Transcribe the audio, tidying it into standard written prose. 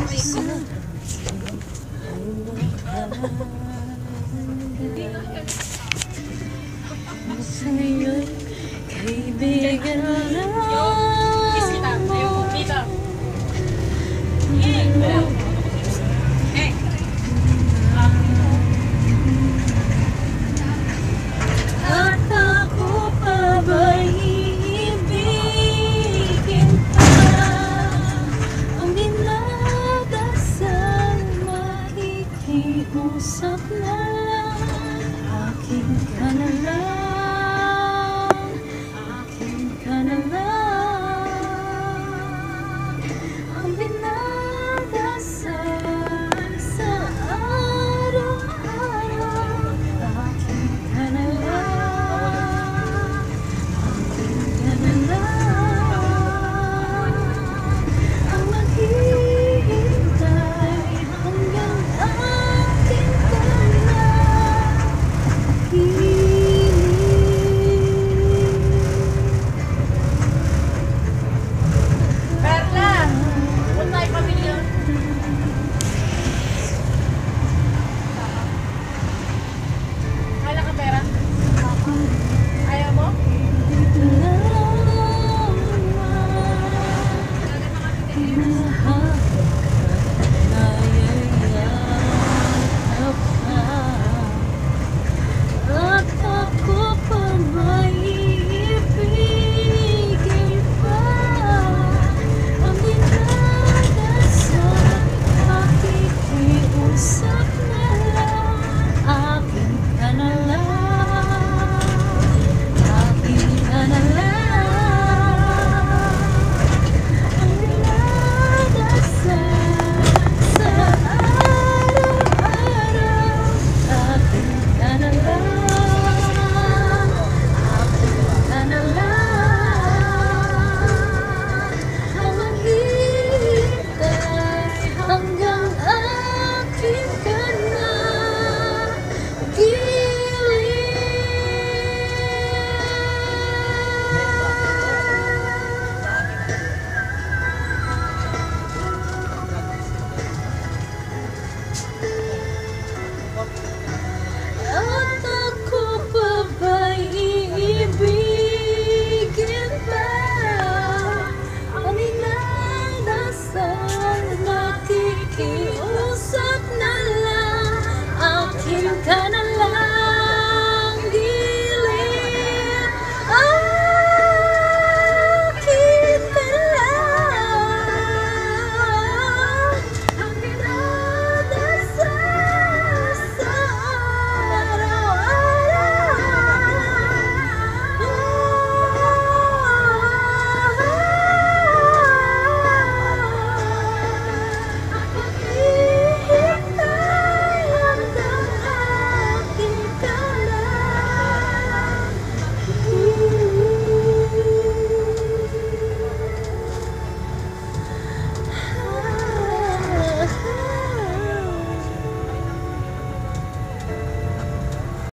Sa'yo'y kaibigan lang. Kiss kita. Ayoko. Dito. At ako pa ba'y iibigin pa? Ang dinadasal, makikiusap na lang. Akin ka na lang, akin ka na lang. Ang dinadasal sa araw-araw, akin ka na lang, akin ka na lang. Ang maghihintay hanggang akin ka na Perla! Huwag tayo pamilya. Kala ka pera? Ayaw mo? Mahal